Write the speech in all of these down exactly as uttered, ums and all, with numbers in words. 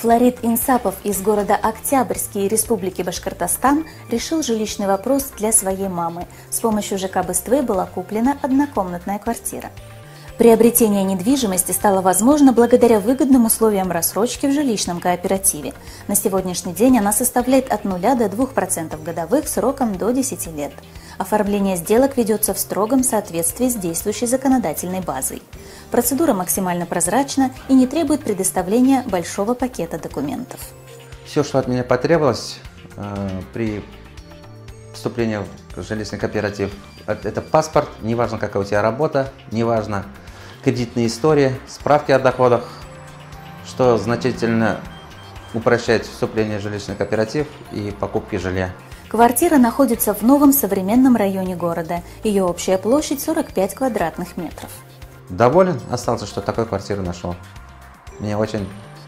Флорид Инсапов из города Октябрьский Республики Башкортостан решил жилищный вопрос для своей мамы. С помощью ЖК «Бествей» была куплена однокомнатная квартира. Приобретение недвижимости стало возможно благодаря выгодным условиям рассрочки в жилищном кооперативе. На сегодняшний день она составляет от нуля до двух процентов годовых сроком до десяти лет. Оформление сделок ведется в строгом соответствии с действующей законодательной базой. Процедура максимально прозрачна и не требует предоставления большого пакета документов. Все, что от меня потребовалось э, при вступлении в жилищный кооператив, это паспорт, неважно какая у тебя работа, неважно кредитные истории, справки о доходах, что значительно упрощает вступление в жилищный кооператив и покупки жилья. Квартира находится в новом современном районе города. Ее общая площадь сорок пять квадратных метров. Доволен остался, что такую квартиру нашел. Мне очень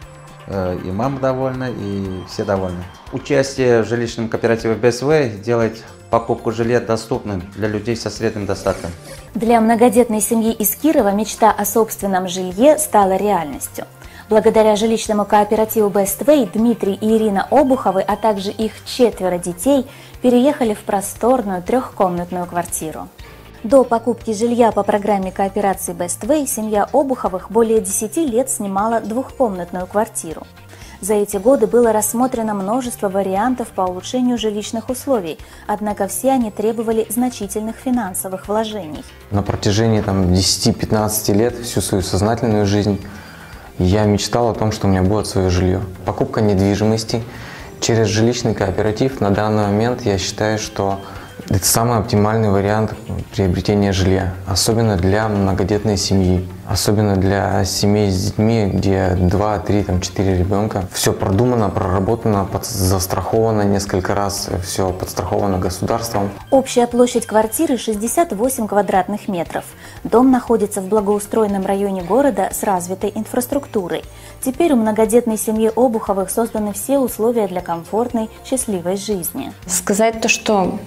э, и мама довольна, и все довольны. Участие в жилищном кооперативе «Бествей» делает покупку жилья доступным для людей со средним достатком. Для многодетной семьи из Кирова мечта о собственном жилье стала реальностью. Благодаря жилищному кооперативу «Бествей» Дмитрий и Ирина Обуховы, а также их четверо детей, переехали в просторную трехкомнатную квартиру. До покупки жилья по программе кооперации «Бествей» семья Обуховых более десяти лет снимала двухкомнатную квартиру. За эти годы было рассмотрено множество вариантов по улучшению жилищных условий, однако все они требовали значительных финансовых вложений. На протяжении десяти-пятнадцати лет, всю свою сознательную жизнь, я мечтал о том, что у меня будет свое жилье. Покупка недвижимости через жилищный кооператив на данный момент, я считаю, что это самый оптимальный вариант приобретения жилья, особенно для многодетной семьи, особенно для семей с детьми, где два, три, четыре ребенка. Все продумано, проработано, застраховано несколько раз, все подстраховано государством. Общая площадь квартиры шестьдесят восемь квадратных метров. Дом находится в благоустроенном районе города с развитой инфраструктурой. Теперь у многодетной семьи Обуховых созданы все условия для комфортной, счастливой жизни. Сказать то, что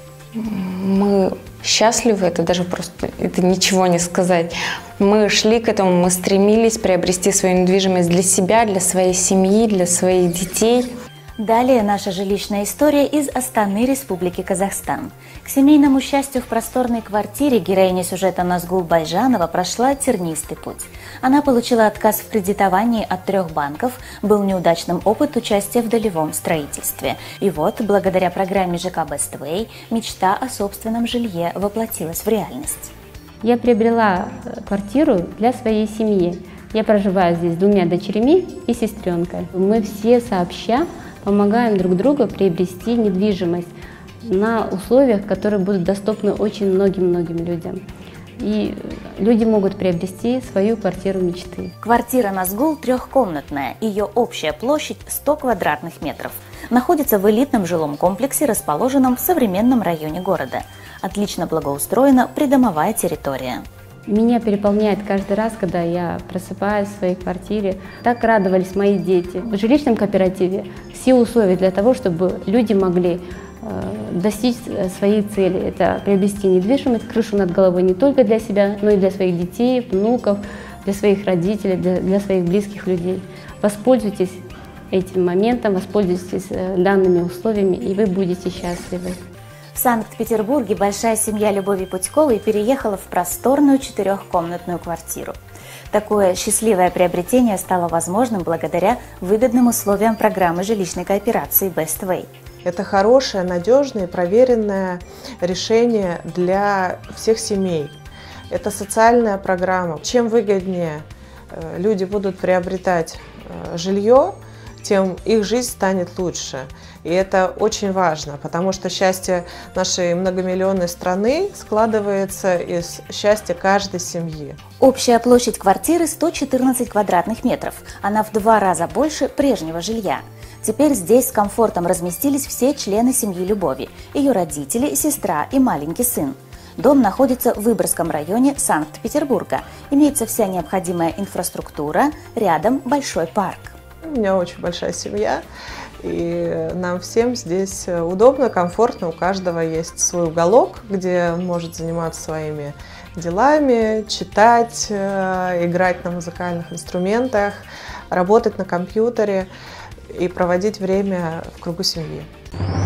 мы счастливы, это даже просто это ничего не сказать. Мы шли к этому, мы стремились приобрести свою недвижимость для себя, для своей семьи, для своих детей. Далее наша жилищная история из Астаны Республики Казахстан. К семейному счастью в просторной квартире героиня сюжета Назгул Байжанова прошла тернистый путь. Она получила отказ в кредитовании от трех банков, был неудачным опыт участия в долевом строительстве. И вот, благодаря программе ЖК «Бествей», мечта о собственном жилье воплотилась в реальность. Я приобрела квартиру для своей семьи. Я проживаю здесь с двумя дочерьми и сестренкой. Мы все сообща помогаем друг другу приобрести недвижимость на условиях, которые будут доступны очень многим-многим людям. И люди могут приобрести свою квартиру мечты. Квартира Назгул трехкомнатная, ее общая площадь сто квадратных метров. Находится в элитном жилом комплексе, расположенном в современном районе города. Отлично благоустроена придомовая территория. Меня переполняет каждый раз, когда я просыпаюсь в своей квартире. Так радовались мои дети. В жилищном кооперативе все условия для того, чтобы люди могли э, достичь своей цели. Это приобрести недвижимость, крышу над головой не только для себя, но и для своих детей, внуков, для своих родителей, для, для своих близких людей. Воспользуйтесь этим моментом, воспользуйтесь э, данными условиями, и вы будете счастливы. В Санкт-Петербурге большая семья Любови Путьковой переехала в просторную четырехкомнатную квартиру. Такое счастливое приобретение стало возможным благодаря выгодным условиям программы жилищной кооперации «Бествей». Это хорошее, надежное, проверенное решение для всех семей. Это социальная программа. Чем выгоднее люди будут приобретать жилье, тем их жизнь станет лучше. И это очень важно, потому что счастье нашей многомиллионной страны складывается из счастья каждой семьи. Общая площадь квартиры сто четырнадцать квадратных метров. Она в два раза больше прежнего жилья. Теперь здесь с комфортом разместились все члены семьи Любови, ее родители, сестра и маленький сын. Дом находится в Выборгском районе Санкт-Петербурга. Имеется вся необходимая инфраструктура, рядом большой парк. У меня очень большая семья, И нам всем здесь удобно, комфортно, у каждого есть свой уголок, где он может заниматься своими делами, читать, играть на музыкальных инструментах, работать на компьютере и проводить время в кругу семьи.